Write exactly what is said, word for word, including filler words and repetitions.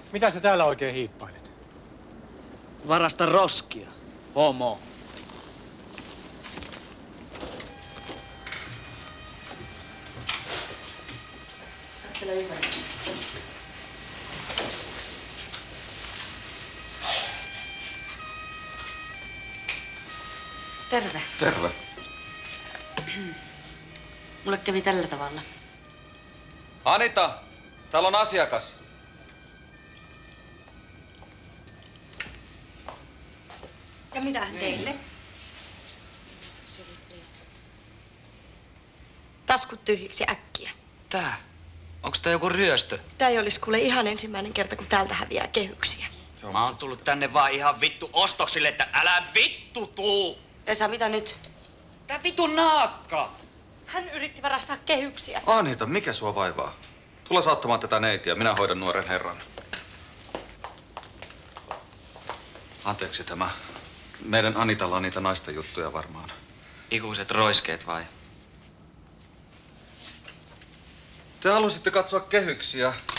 Mitä sä täällä oikein hiippailet? Varasta roskia, homo. Terve. Terve. Mulle kävi tällä tavalla. Anita, täällä on asiakas. Ja mitähän teille? Taskut tyhjiksi äkkiä. Tää? Onks tää joku ryöstö? Tää ei olisi kuule ihan ensimmäinen kerta, kun täältä häviää kehyksiä. Joo. Mä oon tullut tänne vaan ihan vittu ostoksille, että älä vittu tuu! Esa, mitä nyt? Tää vittu naakka! Hän yritti varastaa kehyksiä. Anita, mikä sua vaivaa? Tule saattamaan tätä neitiä, minä hoidan nuoren herran. Anteeksi tämä. Meidän Anitalla on niitä naisten juttuja varmaan. Ikuiset roiskeet vai? Te halusitte katsoa kehyksiä.